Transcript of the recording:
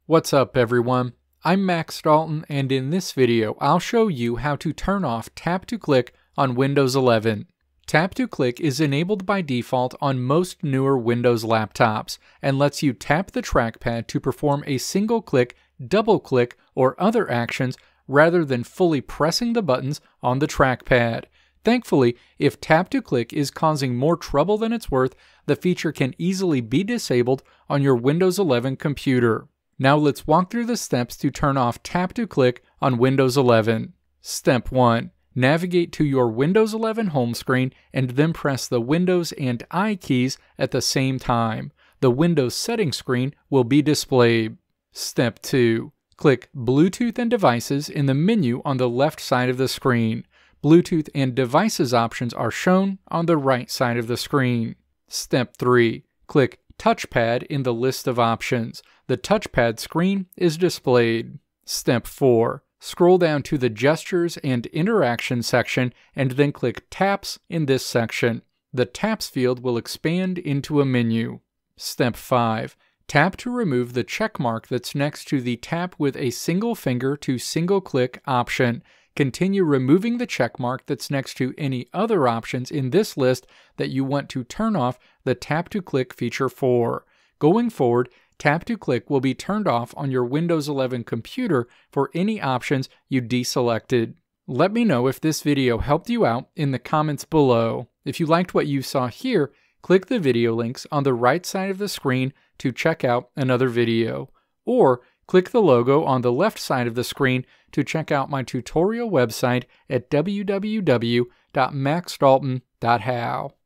What's up everyone? I'm Max Dalton, and in this video I'll show you how to turn off Tap to Click on Windows 11. Tap to Click is enabled by default on most newer Windows laptops and lets you tap the trackpad to perform a single click, double click, or other actions rather than fully pressing the buttons on the trackpad. Thankfully, if Tap to Click is causing more trouble than it's worth, the feature can easily be disabled on your Windows 11 computer. Now let's walk through the steps to turn off Tap to Click on Windows 11. Step 1. Navigate to your Windows 11 home screen and then press the Windows and I keys at the same time. The Windows settings screen will be displayed. Step 2. Click Bluetooth and Devices in the menu on the left side of the screen. Bluetooth and Devices options are shown on the right side of the screen. Step 3. Click Touchpad in the list of options. The touchpad screen is displayed. Step 4. Scroll down to the Gestures and Interaction section and then click Taps in this section. The Taps field will expand into a menu. Step 5. Tap to remove the check mark that's next to the Tap with a single finger to single click option. Continue removing the check mark that's next to any other options in this list that you want to turn off the Tap to Click feature for. Going forward, Tap to Click will be turned off on your Windows 11 computer for any options you deselected. Let me know if this video helped you out in the comments below. If you liked what you saw here, click the video links on the right side of the screen to check out another video. Or click the logo on the left side of the screen to check out my tutorial website at www.maxdalton.how.